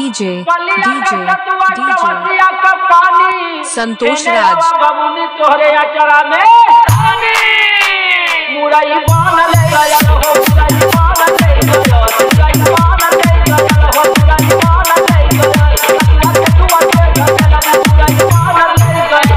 DJ Santosh राज तोहरे अचरा में मुरई बान ले गया हो, मुरई बान ले गया, मुरई बान ले गया हो, मुरई बान ले गया, कटुआ के गला में मुरई बान ले गया।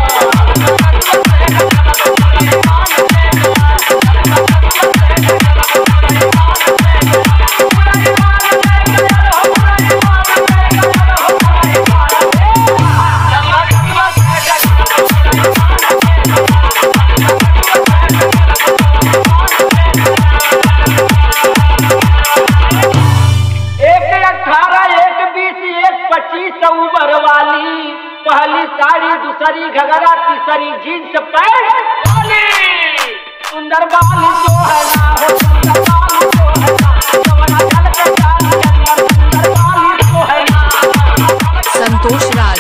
पहली साड़ी, दूसरी घगरा, तीसरी जींस पैंट वाली, सुंदर बाल जो है ना हो, सुंदर बाल जो है ना, जवाना जल के जाल जंगल, सुंदर बाल जो है ना। संतोष राज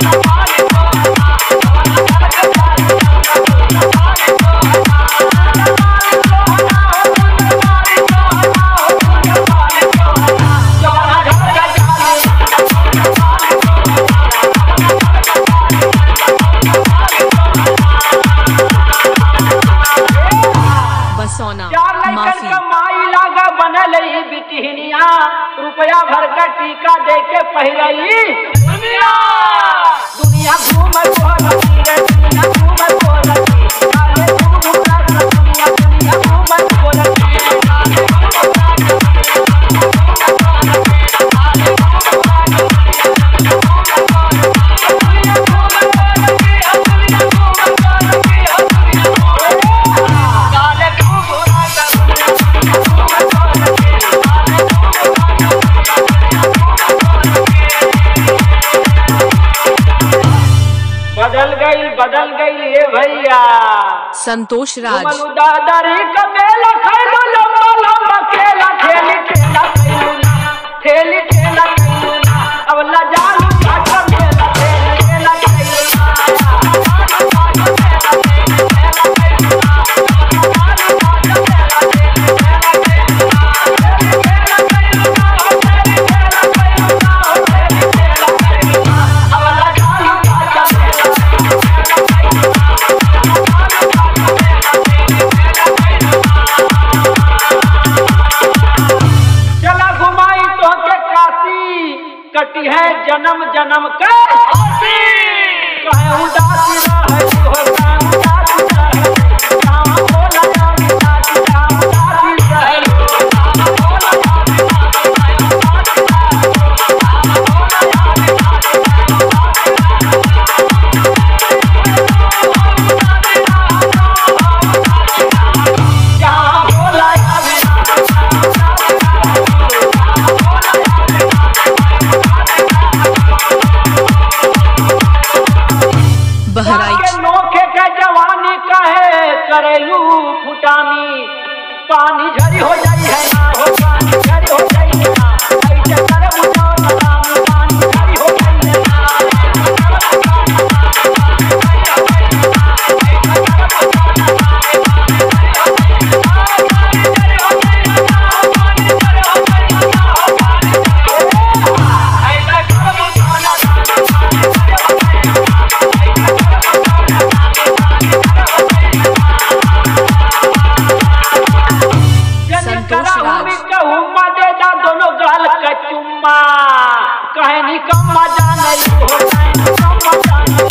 माफी कमाई लागा बनल बिटिहनिया, रुपया भर का टीका दे के पहिरई दुनिया घूम दुनिया घूम बदल गई ये भैया। संतोष राज दादारी का मेला खैलू, लंबा लंबा खेला खेली खेला खेली खेला अब लजालू काटा मेला खेला कटी है जन्म जन्म का कहे उदासी रहे हो, उदासी रहे काम बोला जाम उदासी रहे। नोखे के जवानी कहे करेलू फुटानी, पानी झरी हो जाई है ना हो, पानी झरी हो जाई है ना, ऐसे करे बुझाओ नाम, पानी झरी हो जाई है ना। दोनों गाल का चुम्मा कहे निकम्मा जाने हो, कहे निकम्मा जाने